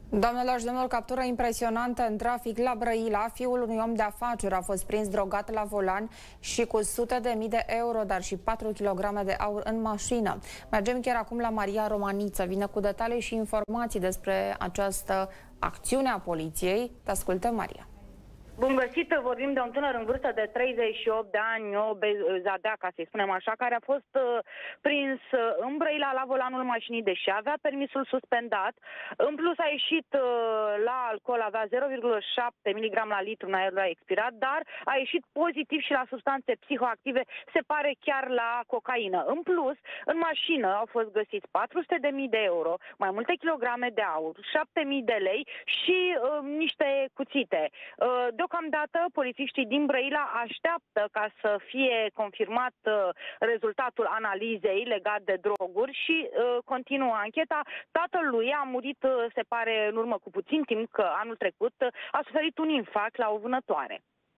Doamnelor și domnilor, captură impresionantă în trafic la Brăila. Fiul unui om de afaceri a fost prins drogat la volan și cu sute de mii de euro, dar și 4 kg de aur în mașină. Mergem chiar acum la Maria Romaniță. Vine cu detalii și informații despre această acțiune a poliției. Te ascultăm, Maria. Bun găsit, vorbim de un tânăr în vârstă de 38 de ani, o bezadea, ca să-i spunem așa, care a fost prins în Brăila la volanul mașinii, deși avea permisul suspendat. În plus a ieșit la alcool, avea 0,7 mg la litru în aerul expirat, dar a ieșit pozitiv și la substanțe psihoactive, se pare chiar la cocaină. În plus, în mașină au fost găsiți 400.000 de euro, mai multe kilograme de aur, 7.000 de lei și niște cuțite. Deocamdată, polițiștii din Brăila așteaptă ca să fie confirmat rezultatul analizei legat de droguri și continuă ancheta. Tatălui a murit, se pare, în urmă cu puțin timp, că anul trecut a suferit un infarct la o vânătoare.